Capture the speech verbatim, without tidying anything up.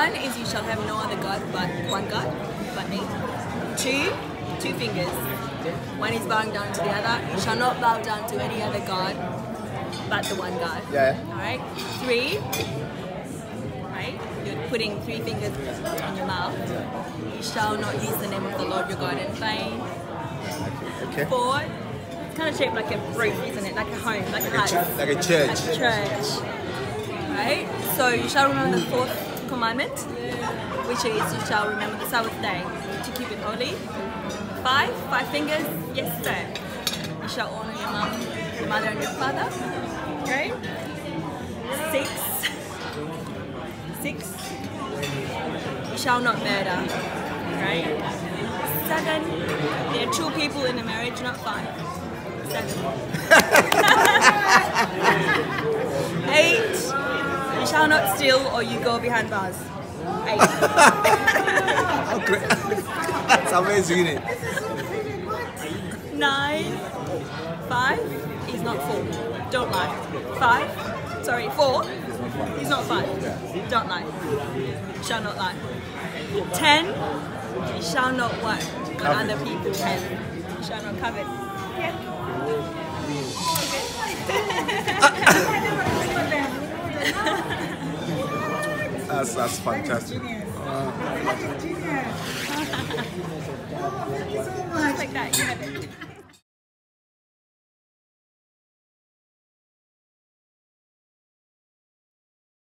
One is you shall have no other God but one God, but me. Two, two fingers. One is bowing down to the other. You shall not bow down to any other God but the one God. Yeah. Alright. Three, right? You're putting three fingers on your mouth. You shall not use the name of the Lord your God in vain. Okay. Four, it's kind of shaped like a roof, isn't it? Like a home, like, Like a a, house. ch like a church. Like a church. Right? So you shall remember the fourth commandment, which is you shall remember the Sabbath day to keep it holy. Five, five fingers, yes sir. You shall honor your mom, your mother and your father. Okay? Six, six, you shall not murder. Right? Seven, there are two people in a marriage, not five. Seven. Eight, you shall not steal or you go behind bars. Eight. That's amazing, isn't it? Nine, five is not four. Don't lie. Five, sorry, four is not five. Don't lie. You shall not lie. Ten, you shall not work on other people's head. You shall not covet. Yeah. That's, that's fantastic. Thank Like that, you have it.